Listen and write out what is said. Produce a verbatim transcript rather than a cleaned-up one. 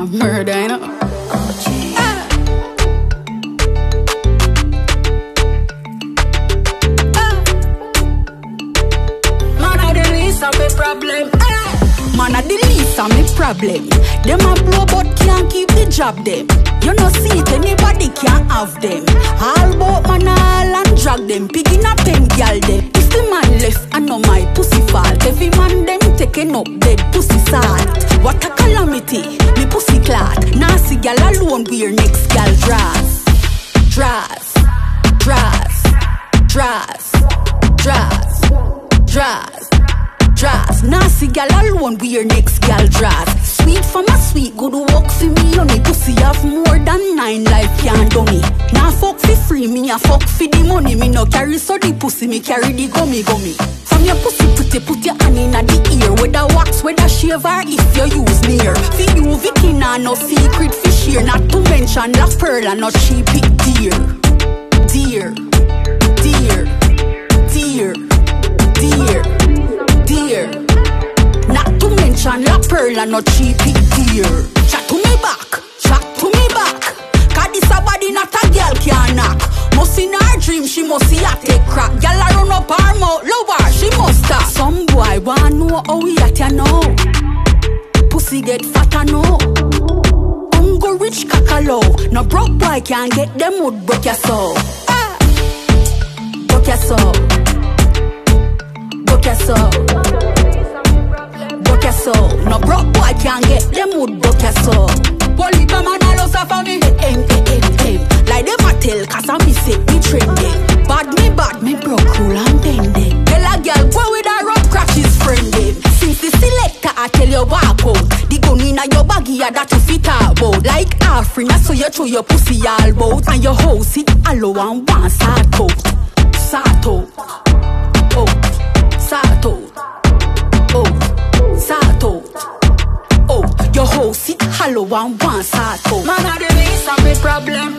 murder, you know. Ah. Ah. Man, I the least of me problem. Ah. Man, I the least of me problem. Them a blow but can't keep the job them. You know see it, anybody can't have them. All about man all and drag them. Picking up them gal them. If the man left, I know my pussy fault. Every man them taking up dead pussy salt. What a calamity, me pussy clot. Nasty gal alone wear next gal dress. Dress, dress, dress, dress, dress, dress. Nasty gal alone wear next gal dress. Sweet for my sweet, good work for me. Only pussy have more than nine life can't do me. Now fuck for free, me a fuck for the money. Me no carry so the pussy, me carry the gummy gummy. From your pussy pretty, put your hand in the ear. Whether wax, whether shave or if you use near. For you, Vicky, nah, no secret fish here. Not to mention La Pearl and not cheap it dear. Dear, dear, dear, dear, dear. Not to mention La Pearl and not cheap it dear. Chat to me back, chat to me back. Cause this a body not a girl can knock. Must in her dream, she must see a take crack. Girl a run up her mouth, love her, she must stop. Some boy wanna know how we at ya know. Pussy get fat I know. Ungo rich kakalo. No broke boy can't get them wood broke your soul. Ah. Broke your soul. Broke your soul. Broke your soul. No broke boy can't get them wood broke your soul. Wally man all us for me. Aim, aim, aim, aim. Like them a tell, cause I miss it, me trending. Bad me bad, me broke rule and bending. Tell a girl go with her rough crashes friending. Since the selector I tell you walk out. The gun in your baggy yeah, that you fit about. Like offering, so you throw your pussy all bout. And your house it allow and one sort out. Sort out. Oh, sort out. Oh, sort out. Oh, your house it hollow and one sort out. Man, I the least of me problem.